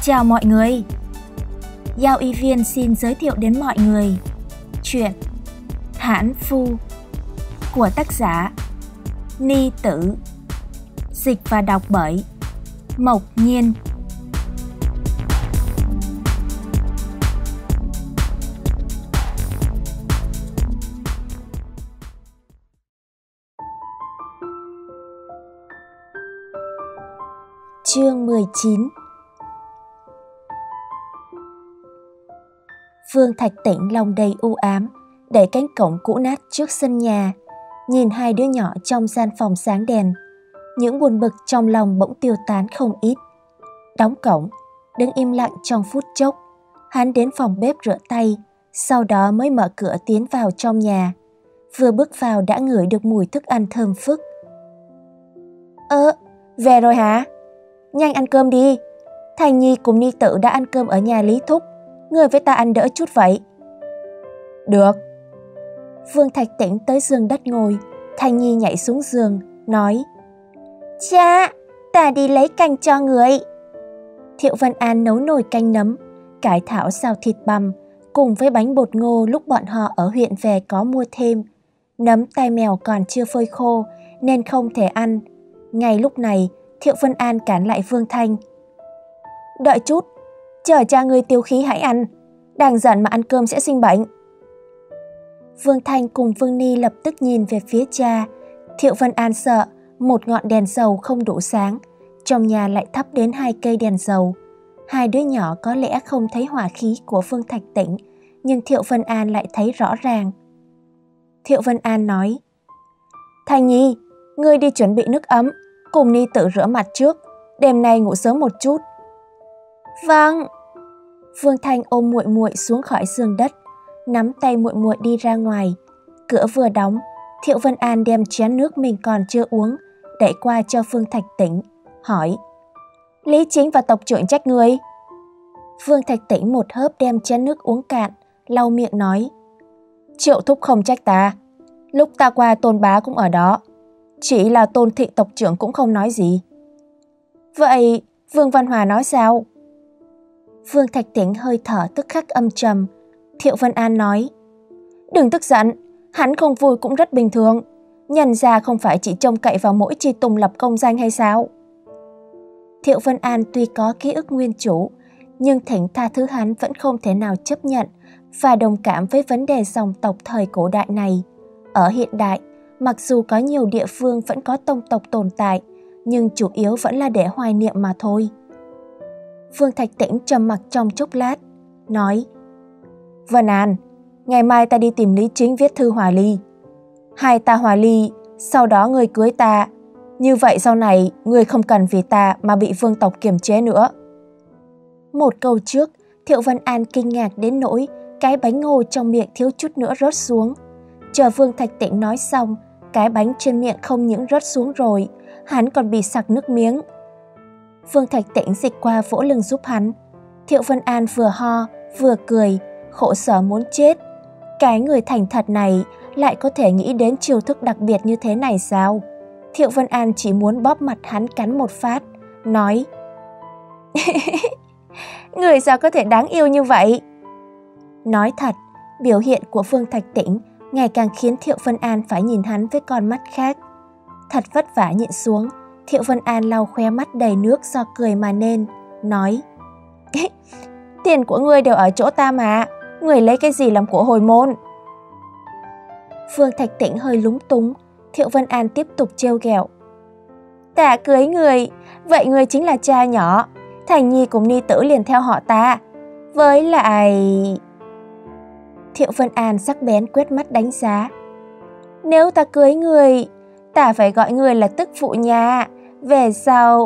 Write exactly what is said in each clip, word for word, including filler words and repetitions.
Chào mọi người! Giao Y Viên xin giới thiệu đến mọi người chuyện Hãn Phu của tác giả Ni Tử, dịch và đọc bởi Mộc Nhiên. Chương mười chín. Vương Thạch Tĩnh lòng đầy u ám, đẩy cánh cổng cũ nát trước sân nhà, nhìn hai đứa nhỏ trong gian phòng sáng đèn. Những buồn bực trong lòng bỗng tiêu tán không ít. Đóng cổng, đứng im lặng trong phút chốc, hắn đến phòng bếp rửa tay, sau đó mới mở cửa tiến vào trong nhà. Vừa bước vào đã ngửi được mùi thức ăn thơm phức. Ơ, về rồi hả? Nhanh ăn cơm đi. Thành Nhi cùng Ni Tử đã ăn cơm ở nhà Lý Thúc, người với ta ăn đỡ chút vậy. Được. Vương Thạch Tĩnh tới giường đất ngồi, Thành Nhi nhảy xuống giường, nói: Cha, ta đi lấy canh cho người. Thiệu Vân An nấu nồi canh nấm, cải thảo xào thịt bằm, cùng với bánh bột ngô lúc bọn họ ở huyện về có mua thêm. Nấm tai mèo còn chưa phơi khô nên không thể ăn. Ngay lúc này, Thiệu Vân An cản lại Vương Thanh. Đợi chút, chờ cha ngươi tiêu khí hãy ăn, đang giận mà ăn cơm sẽ sinh bệnh. Vương Thanh cùng Vương Ni lập tức nhìn về phía cha. Thiệu Vân An sợ một ngọn đèn dầu không đủ sáng, trong nhà lại thắp đến hai cây đèn dầu. Hai đứa nhỏ có lẽ không thấy hỏa khí của Vương Thạch Tĩnh, nhưng Thiệu Vân An lại thấy rõ ràng. Thiệu Vân An nói: Thành Nhi, ngươi đi chuẩn bị nước ấm, cùng Ni Tử rửa mặt trước, đêm nay ngủ sớm một chút. Vâng. Vương Thanh ôm muội muội xuống khỏi giường đất, nắm tay muội muội đi ra ngoài. Cửa vừa đóng, Thiệu Vân An đem chén nước mình còn chưa uống đẩy qua cho Vương Thạch Tĩnh, hỏi: Lý Chính và tộc trưởng trách ngươi? Vương Thạch Tĩnh một hớp đem chén nước uống cạn, lau miệng nói: Triệu thúc không trách ta, lúc ta qua Tôn bá cũng ở đó, chỉ là Tôn thị tộc trưởng cũng không nói gì. Vậy Vương Văn Hòa nói sao? Vương Thạch Tĩnh hơi thở tức khắc âm trầm. Thiệu Vân An nói: Đừng tức giận, hắn không vui cũng rất bình thường. Nhân gia không phải chỉ trông cậy vào mỗi chi tùng lập công danh hay sao? Thiệu Vân An tuy có ký ức nguyên chủ, nhưng thỉnh tha thứ hắn vẫn không thể nào chấp nhận và đồng cảm với vấn đề dòng tộc thời cổ đại này. Ở hiện đại, mặc dù có nhiều địa phương vẫn có tông tộc tồn tại, nhưng chủ yếu vẫn là để hoài niệm mà thôi. Vương Thạch Tĩnh trầm mặc trong chốc lát, nói: Vân An, ngày mai ta đi tìm Lý Chính viết thư hòa ly. Hai ta hòa ly, sau đó ngươi cưới ta. Như vậy sau này, ngươi không cần vì ta mà bị vương tộc kiềm chế nữa. Một câu trước, Thiệu Vân An kinh ngạc đến nỗi cái bánh ngô trong miệng thiếu chút nữa rớt xuống. Chờ Vương Thạch Tĩnh nói xong, cái bánh trên miệng không những rớt xuống rồi, hắn còn bị sặc nước miếng. Vương Thạch Tĩnh dịch qua vỗ lưng giúp hắn. Thiệu Vân An vừa ho, vừa cười, khổ sở muốn chết. Cái người thành thật này lại có thể nghĩ đến chiêu thức đặc biệt như thế này sao? Thiệu Vân An chỉ muốn bóp mặt hắn cắn một phát, nói: Người sao có thể đáng yêu như vậy? Nói thật, biểu hiện của Vương Thạch Tĩnh ngày càng khiến Thiệu Vân An phải nhìn hắn với con mắt khác. Thật vất vả nhịn xuống, Thiệu Vân An lau khóe mắt đầy nước do cười mà nên, nói: Tiền của ngươi đều ở chỗ ta mà, ngươi lấy cái gì làm của hồi môn? Vương Thạch Tĩnh hơi lúng túng. Thiệu Vân An tiếp tục trêu ghẹo: Ta cưới người, vậy người chính là cha nhỏ. Thành Nhi cùng Ni Tử liền theo họ ta. Với lại... Thiệu Vân An sắc bén quét mắt đánh giá: Nếu ta cưới người, ta phải gọi người là tức phụ nhà. Về sau...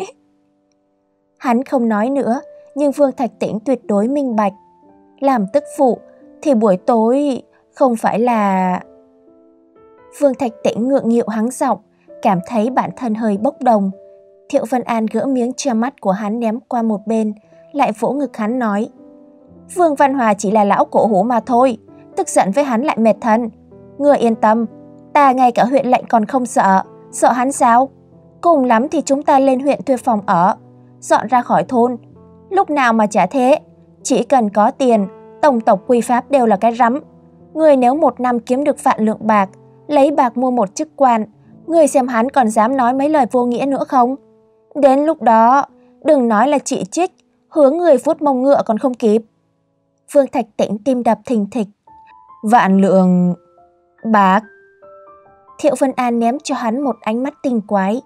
Hắn không nói nữa, nhưng Vương Thạch Tĩnh tuyệt đối minh bạch. Làm tức phụ thì buổi tối không phải là... Vương Thạch Tĩnh ngượng nghịu hắng giọng, cảm thấy bản thân hơi bốc đồng. Thiệu Vân An gỡ miếng che mắt của hắn ném qua một bên, lại vỗ ngực hắn nói: Vương Văn Hòa chỉ là lão cổ hủ mà thôi, tức giận với hắn lại mệt thân. Ngươi yên tâm, ta ngay cả huyện lệnh còn không sợ, sợ hắn sao? Cùng lắm thì chúng ta lên huyện thuê phòng ở, dọn ra khỏi thôn. Lúc nào mà chả thế, chỉ cần có tiền, tổng tộc quy pháp đều là cái rắm. Người nếu một năm kiếm được vạn lượng bạc, lấy bạc mua một chức quan, người xem hắn còn dám nói mấy lời vô nghĩa nữa không? Đến lúc đó, đừng nói là chỉ trích, hướng người vuốt mông ngựa còn không kịp. Vương Thạch Tĩnh tim đập thình thịch. Vạn lượng bạc. Thiệu Vân An ném cho hắn một ánh mắt tinh quái.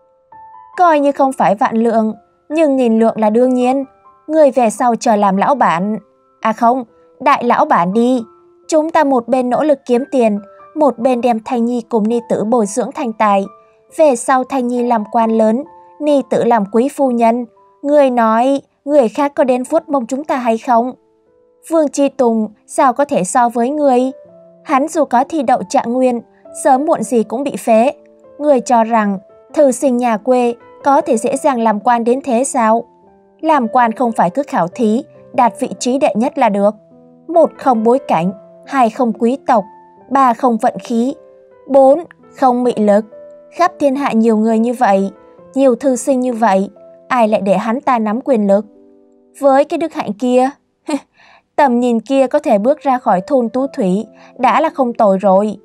Coi như không phải vạn lượng, nhưng nghìn lượng là đương nhiên. Người về sau chờ làm lão bản. À không, đại lão bản đi. Chúng ta một bên nỗ lực kiếm tiền, một bên đem Thanh Nhi cùng ni tử bồi dưỡng thành tài. Về sau Thanh Nhi làm quan lớn, ni tử làm quý phu nhân. Người nói, người khác có đến vuốt mông chúng ta hay không? Vương Chi Tùng sao có thể so với người? Hắn dù có thi đậu trạng nguyên, sớm muộn gì cũng bị phế. Người cho rằng thư sinh nhà quê có thể dễ dàng làm quan đến thế sao? Làm quan không phải cứ khảo thí, đạt vị trí đệ nhất là được. Một không bối cảnh, hai không quý tộc, ba không vận khí, bốn không mị lực. Khắp thiên hạ nhiều người như vậy, nhiều thư sinh như vậy, ai lại để hắn ta nắm quyền lực? Với cái đức hạnh kia, tầm nhìn kia có thể bước ra khỏi thôn Tú Thủy đã là không tồi rồi.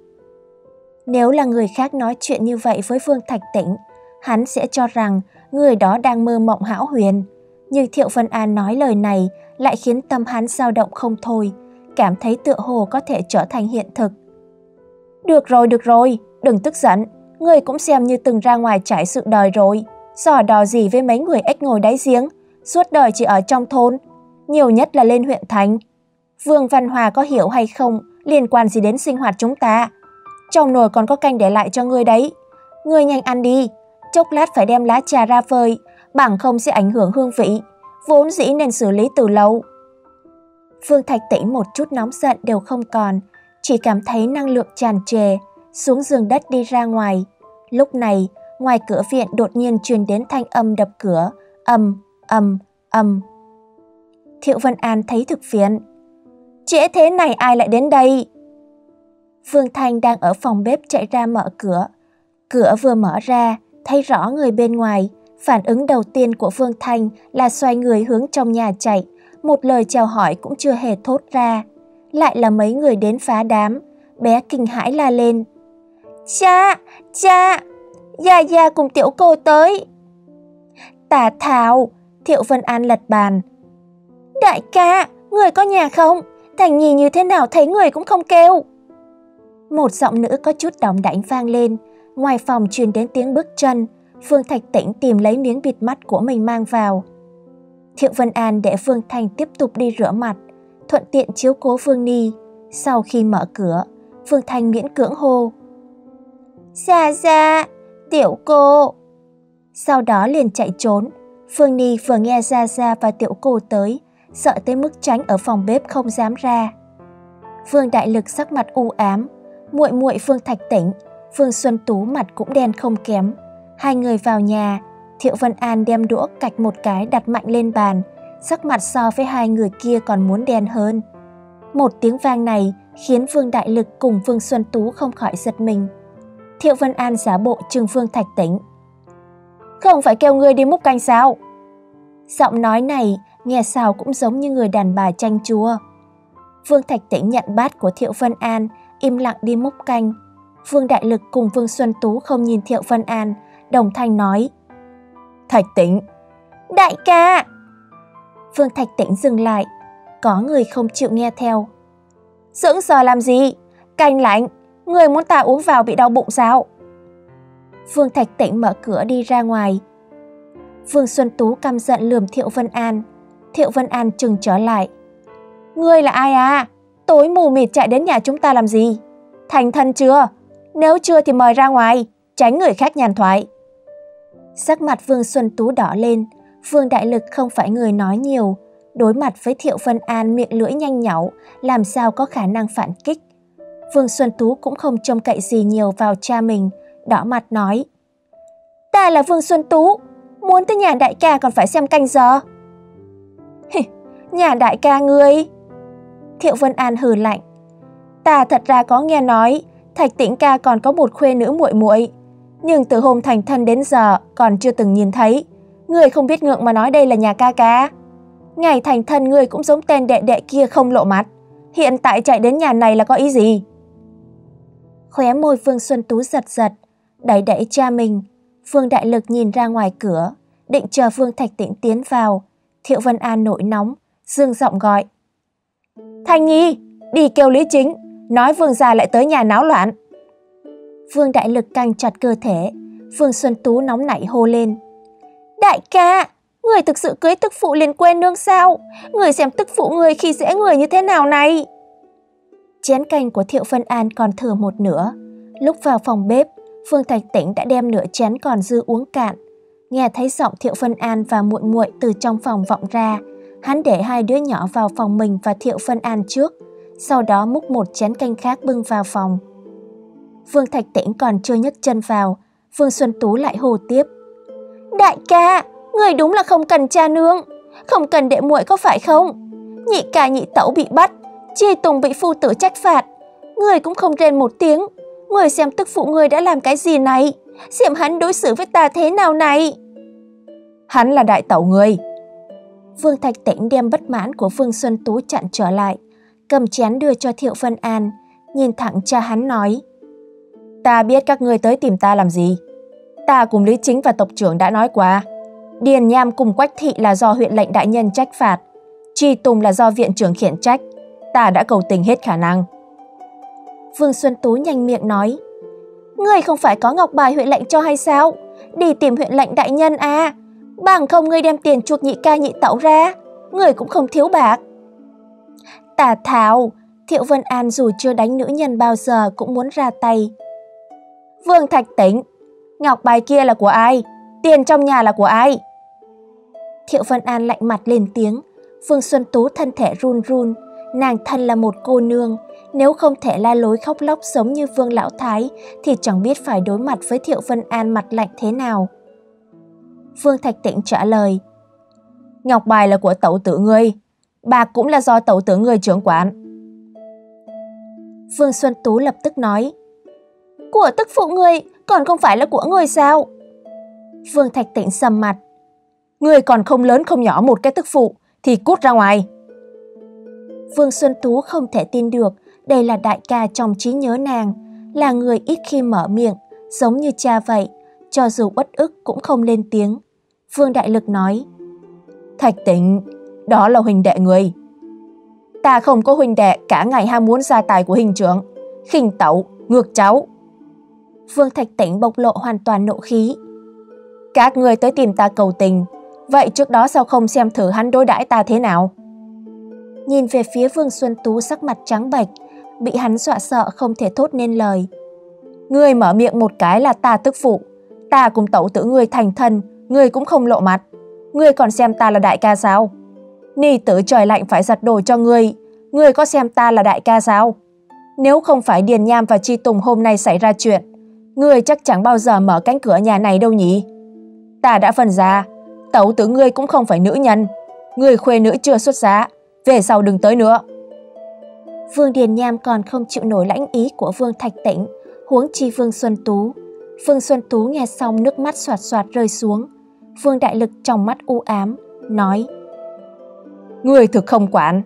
Nếu là người khác nói chuyện như vậy với Vương Thạch Tĩnh, hắn sẽ cho rằng người đó đang mơ mộng hão huyền. Nhưng Thiệu Vân An nói lời này lại khiến tâm hắn dao động không thôi, cảm thấy tựa hồ có thể trở thành hiện thực. Được rồi, được rồi, đừng tức giận, người cũng xem như từng ra ngoài trải sự đời rồi. Sò đò gì với mấy người ếch ngồi đáy giếng, suốt đời chỉ ở trong thôn, nhiều nhất là lên huyện thành. Vương Văn Hòa có hiểu hay không liên quan gì đến sinh hoạt chúng ta. Trong nồi còn có canh để lại cho ngươi đấy. Ngươi nhanh ăn đi, chốc lát phải đem lá trà ra phơi, bằng không sẽ ảnh hưởng hương vị, vốn dĩ nên xử lý từ lâu. Vương Thạch Tĩnh một chút nóng giận đều không còn, chỉ cảm thấy năng lượng tràn trề, xuống giường đất đi ra ngoài. Lúc này, ngoài cửa viện đột nhiên truyền đến thanh âm đập cửa, ầm, ầm, ầm. Thiệu Vân An thấy thực phiền. Trễ thế này ai lại đến đây? Vương Thanh đang ở phòng bếp chạy ra mở cửa. Cửa vừa mở ra, thấy rõ người bên ngoài. Phản ứng đầu tiên của Vương Thanh là xoay người hướng trong nhà chạy, một lời chào hỏi cũng chưa hề thốt ra. Lại là mấy người đến phá đám, bé kinh hãi la lên. Cha, cha, Gia Gia cùng tiểu cô tới. Tà Thảo, Thiệu Vân An lật bàn. Đại ca, người có nhà không? Thành Nhi như thế nào thấy người cũng không kêu. Một giọng nữ có chút đỏng đảnh vang lên, ngoài phòng truyền đến tiếng bước chân. Vương Thạch Tĩnh tìm lấy miếng bịt mắt của mình mang vào. Thiệu Vân An để Vương Thanh tiếp tục đi rửa mặt, thuận tiện chiếu cố Vương Ni. Sau khi mở cửa, Vương Thanh miễn cưỡng hô. Gia Gia, tiểu cô. Sau đó liền chạy trốn. Vương Ni vừa nghe Gia Gia và tiểu cô tới, sợ tới mức tránh ở phòng bếp không dám ra. Vương Đại Lực sắc mặt u ám, muội muội Vương Thạch Tĩnh, Vương Xuân Tú mặt cũng đen không kém. Hai người vào nhà, Thiệu Vân An đem đũa cạch một cái đặt mạnh lên bàn, sắc mặt so với hai người kia còn muốn đen hơn. Một tiếng vang này khiến Vương Đại Lực cùng Vương Xuân Tú không khỏi giật mình. Thiệu Vân An giả bộ trừng Vương Thạch Tĩnh. Không phải kêu ngươi đi múc canh sao? Giọng nói này nghe sao cũng giống như người đàn bà chanh chua. Vương Thạch Tĩnh nhận bát của Thiệu Vân An, im lặng đi múc canh. Vương Đại Lực cùng Vương Xuân Tú không nhìn Thiệu Vân An, đồng thanh nói. Thạch Tĩnh. Đại ca. Vương Thạch Tĩnh dừng lại, có người không chịu nghe theo. Sững sờ làm gì? Canh lạnh, người muốn ta uống vào bị đau bụng sao? Vương Thạch Tĩnh mở cửa đi ra ngoài. Vương Xuân Tú căm giận lườm Thiệu Vân An. Thiệu Vân An trừng trở lại. Ngươi là ai à? Tối mù mịt chạy đến nhà chúng ta làm gì? Thành thân chưa? Nếu chưa thì mời ra ngoài, tránh người khác nhàn thoại. Sắc mặt Vương Xuân Tú đỏ lên. Vương Đại Lực không phải người nói nhiều, đối mặt với Thiệu Vân An miệng lưỡi nhanh nhảu, làm sao có khả năng phản kích. Vương Xuân Tú cũng không trông cậy gì nhiều vào cha mình, đỏ mặt nói. Ta là Vương Xuân Tú, muốn tới nhà đại ca còn phải xem canh giờ. Nhà đại ca ngươi? Thiệu Vân An hừ lạnh. Ta thật ra có nghe nói Thạch Tĩnh ca còn có một khuê nữ muội muội, nhưng từ hôm thành thân đến giờ còn chưa từng nhìn thấy. Người không biết ngượng mà nói đây là nhà ca ca. Ngày thành thân người cũng giống tên đệ đệ kia không lộ mặt. Hiện tại chạy đến nhà này là có ý gì? Khóe môi Vương Xuân Tú giật giật, đẩy đẩy cha mình. Vương Đại Lực nhìn ra ngoài cửa, định chờ Vương Thạch Tĩnh tiến vào. Thiệu Vân An nổi nóng, dương giọng gọi. Thanh Nhi, đi kêu Lý Chính, nói Vương gia lại tới nhà náo loạn. Vương Đại Lực căng chặt cơ thể, Vương Xuân Tú nóng nảy hô lên. Đại ca, người thực sự cưới tức phụ liền quên nương sao? Người xem tức phụ người khi dễ người như thế nào này? Chén canh của Thiệu Vân An còn thừa một nửa. Lúc vào phòng bếp, Vương Thạch Tĩnh đã đem nửa chén còn dư uống cạn. Nghe thấy giọng Thiệu Vân An và muội muội từ trong phòng vọng ra, hắn để hai đứa nhỏ vào phòng mình và Thiệu Vân An trước, sau đó múc một chén canh khác bưng vào phòng. Vương Thạch Tĩnh còn chưa nhấc chân vào, Vương Xuân Tú lại hô tiếp. Đại ca, người đúng là không cần cha nương, không cần đệ muội có phải không? Nhị ca nhị tẩu bị bắt, Chi Tùng bị phu tử trách phạt, người cũng không rên một tiếng. Người xem tức phụ người đã làm cái gì này? Xem hắn đối xử với ta thế nào này? Hắn là đại tẩu người. Vương Thạch Tĩnh đem bất mãn của Vương Xuân Tú chặn trở lại, cầm chén đưa cho Thiệu Vân An, nhìn thẳng cha hắn nói. Ta biết các ngươi tới tìm ta làm gì. Ta cùng Lý Chính và tộc trưởng đã nói qua. Điền Nham cùng Quách Thị là do huyện lệnh đại nhân trách phạt, Chi Tùng là do viện trưởng khiển trách. Ta đã cầu tình hết khả năng. Vương Xuân Tú nhanh miệng nói. Ngươi không phải có ngọc bài huyện lệnh cho hay sao? Đi tìm huyện lệnh đại nhân à? Bằng không ngươi đem tiền chuộc nhị ca nhị tẩu ra, ngươi cũng không thiếu bạc. Tà thảo, Thiệu Vân An dù chưa đánh nữ nhân bao giờ cũng muốn ra tay. Vương Thạch Tĩnh, ngọc bài kia là của ai? Tiền trong nhà là của ai? Thiệu Vân An lạnh mặt lên tiếng. Vương Xuân Tú thân thể run run, nàng thân là một cô nương, nếu không thể la lối khóc lóc giống như Vương Lão Thái thì chẳng biết phải đối mặt với Thiệu Vân An mặt lạnh thế nào. Vương Thạch Tĩnh trả lời. Ngọc bài là của tẩu tử ngươi, bạc cũng là do tẩu tử ngươi trưởng quản. Vương Xuân Tú lập tức nói. Của tức phụ ngươi còn không phải là của ngươi sao? Vương Thạch Tĩnh sầm mặt. Ngươi còn không lớn không nhỏ một cái tức phụ thì cút ra ngoài. Vương Xuân Tú không thể tin được đây là đại ca trong trí nhớ nàng, là người ít khi mở miệng, giống như cha vậy, cho dù uất ức cũng không lên tiếng. Vương Đại Lực nói. Thạch Tĩnh, đó là huynh đệ người. Ta không có huynh đệ, cả ngày ham muốn gia tài của huynh trưởng, khinh tẩu, ngược cháu. Vương Thạch Tĩnh bộc lộ hoàn toàn nộ khí. Các người tới tìm ta cầu tình, vậy trước đó sao không xem thử hắn đối đãi ta thế nào? Nhìn về phía Vương Xuân Tú sắc mặt trắng bệch, bị hắn dọa sợ không thể thốt nên lời. Ngươi mở miệng một cái là ta tức phụ, ta cùng tẩu tử ngươi thành thân, ngươi cũng không lộ mặt. Ngươi còn xem ta là đại ca sao? Ni tử trời lạnh phải giặt đồ cho ngươi, ngươi có xem ta là đại ca sao? Nếu không phải Điền Nham và Chi Tùng hôm nay xảy ra chuyện, ngươi chắc chẳng bao giờ mở cánh cửa nhà này đâu nhỉ? Ta đã phân ra, tẩu tử ngươi cũng không phải nữ nhân, ngươi khuê nữ chưa xuất giá, về sau đừng tới nữa. Vương Điền Nham còn không chịu nổi lãnh ý của Vương Thạch Tĩnh, huống chi Vương Xuân Tú. Vương Xuân Tú nghe xong nước mắt xoạt xoạt rơi xuống. Vương Đại Lực trong mắt u ám, nói. Ngươi thực không quản.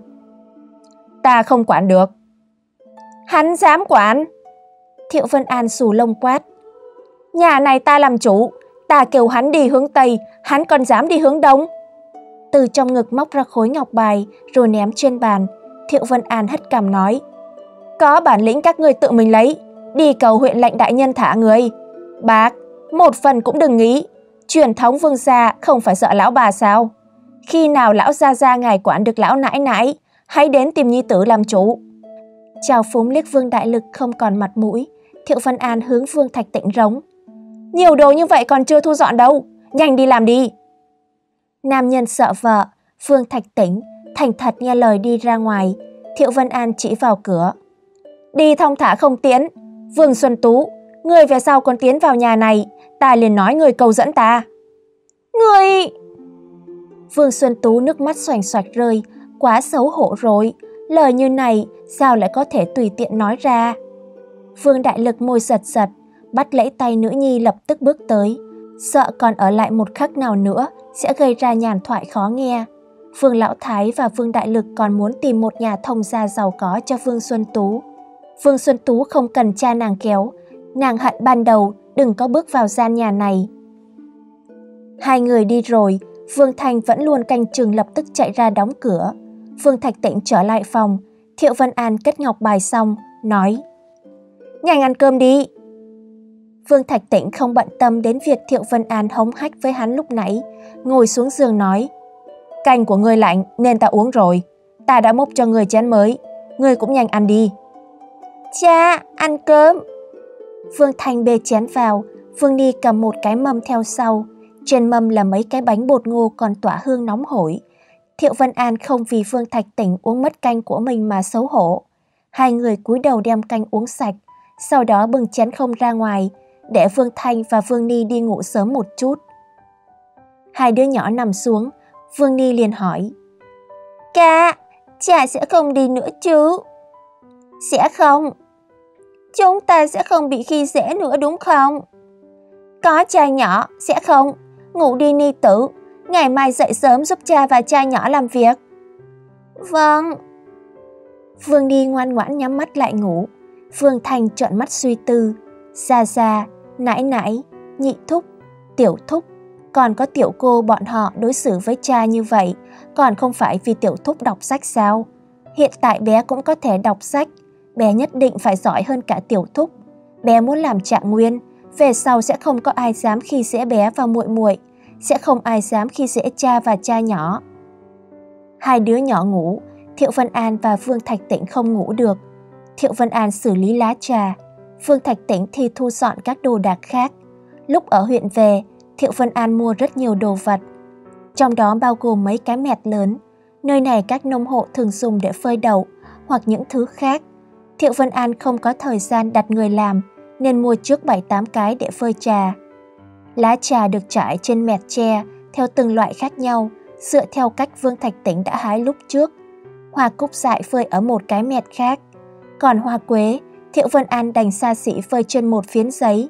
Ta không quản được. Hắn dám quản. Thiệu Vân An xù lông quát. Nhà này ta làm chủ, ta kêu hắn đi hướng Tây, hắn còn dám đi hướng Đông. Từ trong ngực móc ra khối ngọc bài rồi ném trên bàn. Thiệu Vân An hất cằm nói. Có bản lĩnh các ngươi tự mình lấy, đi cầu huyện lệnh đại nhân thả người. Bác, một phần cũng đừng nghĩ, truyền thống Vương gia không phải sợ lão bà sao? Khi nào lão gia gia ngài quản được lão nãi nãi, hãy đến tìm nhi tử làm chủ. Chào phúng liếc Vương Đại Lực không còn mặt mũi, Thiệu Vân An hướng Vương Thạch Tĩnh rống. Nhiều đồ như vậy còn chưa thu dọn đâu, nhanh đi làm đi. Nam nhân sợ vợ, Vương Thạch Tĩnh thành thật nghe lời đi ra ngoài. Thiệu Vân An chỉ vào cửa. Đi thong thả không tiến. Vương Xuân Tú, người về sau còn tiến vào nhà này, ta liền nói người cầu dẫn ta. Người... Vương Xuân Tú nước mắt xoành xoạch rơi, quá xấu hổ rồi. Lời như này sao lại có thể tùy tiện nói ra? Vương Đại Lực môi giật giật, bắt lấy tay nữ nhi lập tức bước tới, sợ còn ở lại một khắc nào nữa sẽ gây ra nhàn thoại khó nghe. Vương Lão Thái và Vương Đại Lực còn muốn tìm một nhà thông gia giàu có cho Vương Xuân Tú. Vương Xuân Tú không cần cha nàng kéo, nàng hận ban đầu đừng có bước vào gian nhà này. Hai người đi rồi, Vương Thanh vẫn luôn canh chừng lập tức chạy ra đóng cửa. Vương Thạch Tĩnh trở lại phòng, Thiệu Vân An cất ngọc bài xong, nói: "Nhanh ăn cơm đi." Vương Thạch Tĩnh không bận tâm đến việc Thiệu Vân An hống hách với hắn lúc nãy, ngồi xuống giường nói: "Canh của ngươi lạnh nên ta uống rồi, ta đã múc cho ngươi chén mới, ngươi cũng nhanh ăn đi." "Cha, ăn cơm." Vương Thanh bê chén vào, Vương Ni cầm một cái mâm theo sau, trên mâm là mấy cái bánh bột ngô còn tỏa hương nóng hổi. Thiệu Vân An không vì Vương Thạch Tĩnh uống mất canh của mình mà xấu hổ. Hai người cúi đầu đem canh uống sạch, sau đó bưng chén không ra ngoài, để Vương Thanh và Vương Ni đi ngủ sớm một chút. Hai đứa nhỏ nằm xuống, Vương Ni liền hỏi: "Ca, cha sẽ không đi nữa chứ?" "Sẽ không." "Chúng ta sẽ không bị khi dễ nữa đúng không?" "Có cha nhỏ, sẽ không. Ngủ đi Ni tử, ngày mai dậy sớm giúp cha và cha nhỏ làm việc." "Vâng." Vương Ni ngoan ngoãn nhắm mắt lại ngủ. Vương Thanh trợn mắt suy tư. Gia Gia, nãi nãi, nhị thúc, tiểu thúc, còn có tiểu cô bọn họ đối xử với cha như vậy, còn không phải vì tiểu thúc đọc sách sao? Hiện tại bé cũng có thể đọc sách, bé nhất định phải giỏi hơn cả tiểu thúc. Bé muốn làm trạng nguyên, về sau sẽ không có ai dám khi dễ bé và muội muội, sẽ không ai dám khi dễ cha và cha nhỏ. Hai đứa nhỏ ngủ, Thiệu Vân An và Vương Thạch Tĩnh không ngủ được. Thiệu Vân An xử lý lá trà, Vương Thạch Tĩnh thì thu dọn các đồ đạc khác. Lúc ở huyện về, Thiệu Vân An mua rất nhiều đồ vật, trong đó bao gồm mấy cái mẹt lớn. Nơi này các nông hộ thường dùng để phơi đậu hoặc những thứ khác. Thiệu Vân An không có thời gian đặt người làm nên mua trước bảy tám cái để phơi trà. Lá trà được trải trên mẹt tre theo từng loại khác nhau, dựa theo cách Vương Thạch Tĩnh đã hái lúc trước. Hoa cúc dại phơi ở một cái mẹt khác, còn hoa quế, Thiệu Vân An đành xa xỉ phơi trên một phiến giấy.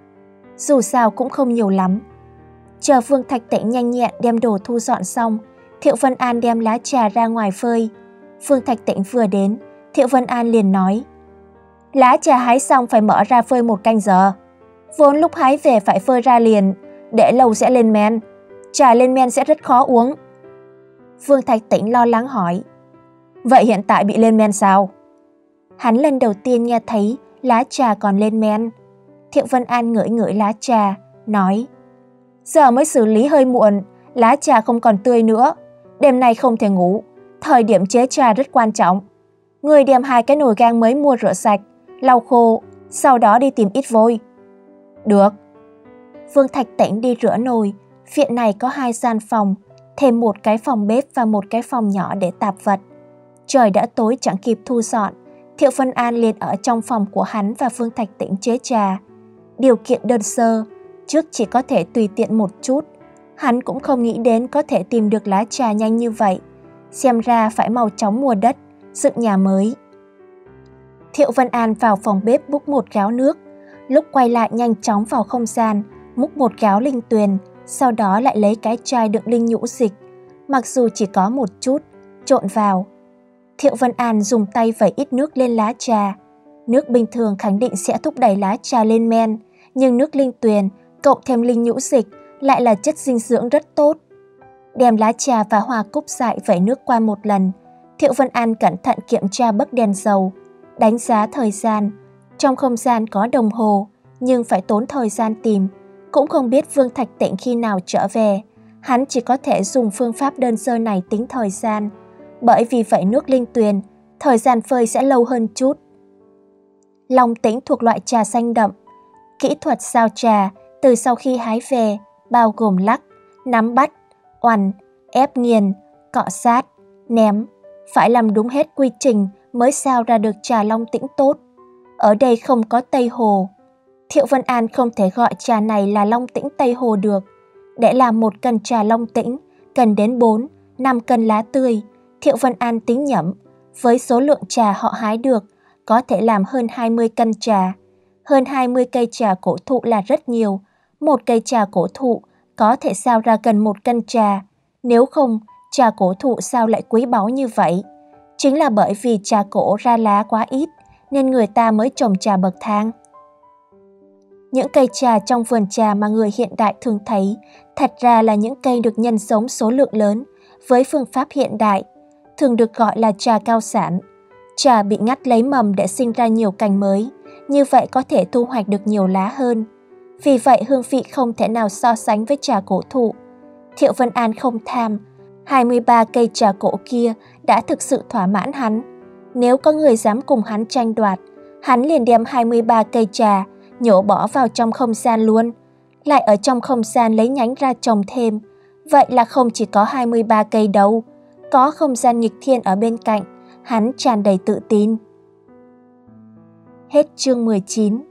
Dù sao cũng không nhiều lắm. Chờ Vương Thạch Tĩnh nhanh nhẹn đem đồ thu dọn xong, Thiệu Vân An đem lá trà ra ngoài phơi. Vương Thạch Tĩnh vừa đến, Thiệu Vân An liền nói: "Lá trà hái xong phải mở ra phơi một canh giờ. Vốn lúc hái về phải phơi ra liền, để lâu sẽ lên men. Trà lên men sẽ rất khó uống." Vương Thạch Tĩnh lo lắng hỏi: "Vậy hiện tại bị lên men sao?" Hắn lần đầu tiên nghe thấy lá trà còn lên men. Thiệu Vân An ngửi ngửi lá trà, nói: "Giờ mới xử lý hơi muộn, lá trà không còn tươi nữa. Đêm nay không thể ngủ, thời điểm chế trà rất quan trọng. Người đem hai cái nồi gang mới mua rửa sạch, lau khô, sau đó đi tìm ít vôi." "Được." Vương Thạch Tĩnh đi rửa nồi. Viện này có hai gian phòng, thêm một cái phòng bếp và một cái phòng nhỏ để tạp vật. Trời đã tối chẳng kịp thu dọn, Thiệu Vân An liền ở trong phòng của hắn và Vương Thạch Tĩnh chế trà. Điều kiện đơn sơ, trước chỉ có thể tùy tiện một chút. Hắn cũng không nghĩ đến có thể tìm được lá trà nhanh như vậy. Xem ra phải mau chóng mua đất, dựng nhà mới. Thiệu Vân An vào phòng bếp múc một gáo nước, lúc quay lại nhanh chóng vào không gian, múc một gáo linh tuyền, sau đó lại lấy cái chai đựng linh nhũ dịch, mặc dù chỉ có một chút, trộn vào. Thiệu Vân An dùng tay vẩy ít nước lên lá trà. Nước bình thường khẳng định sẽ thúc đẩy lá trà lên men, nhưng nước linh tuyền cộng thêm linh nhũ dịch lại là chất dinh dưỡng rất tốt. Đem lá trà và hoa cúc dại vẩy nước qua một lần, Thiệu Vân An cẩn thận kiểm tra bấc đèn dầu, đánh giá thời gian. Trong không gian có đồng hồ, nhưng phải tốn thời gian tìm, cũng không biết Vương Thạch Tĩnh khi nào trở về. Hắn chỉ có thể dùng phương pháp đơn sơ này tính thời gian, bởi vì vậy nước linh tuyền, thời gian phơi sẽ lâu hơn chút. Long Tĩnh thuộc loại trà xanh đậm. Kỹ thuật sao trà từ sau khi hái về bao gồm lắc, nắm bắt, oằn, ép nghiền, cọ sát, ném. Phải làm đúng hết quy trình mới sao ra được trà Long Tĩnh tốt. Ở đây không có Tây Hồ. Thiệu Vân An không thể gọi trà này là Long Tĩnh Tây Hồ được. Để làm một cân trà Long Tĩnh, cần đến bốn, năm cân lá tươi. Thiệu Vân An tính nhẩm, với số lượng trà họ hái được, có thể làm hơn hai mươi cân trà. Hơn hai mươi cây trà cổ thụ là rất nhiều. Một cây trà cổ thụ có thể sao ra gần một cân trà. Nếu không, Trà cổ thụ sao lại quý báu như vậy? Chính là bởi vì trà cổ ra lá quá ít nên người ta mới trồng trà bậc thang. Những cây trà trong vườn trà mà người hiện đại thường thấy thật ra là những cây được nhân giống số lượng lớn với phương pháp hiện đại, thường được gọi là trà cao sản. Trà bị ngắt lấy mầm để sinh ra nhiều cành mới, như vậy có thể thu hoạch được nhiều lá hơn. Vì vậy hương vị không thể nào so sánh với trà cổ thụ. Thiệu Vân An không tham, hai mươi ba cây trà cổ kia đã thực sự thỏa mãn hắn. Nếu có người dám cùng hắn tranh đoạt, hắn liền đem hai mươi ba cây trà nhổ bỏ vào trong không gian luôn, lại ở trong không gian lấy nhánh ra trồng thêm. Vậy là không chỉ có hai mươi ba cây đâu, có không gian nghịch thiên ở bên cạnh, hắn tràn đầy tự tin. Hết chương mười chín.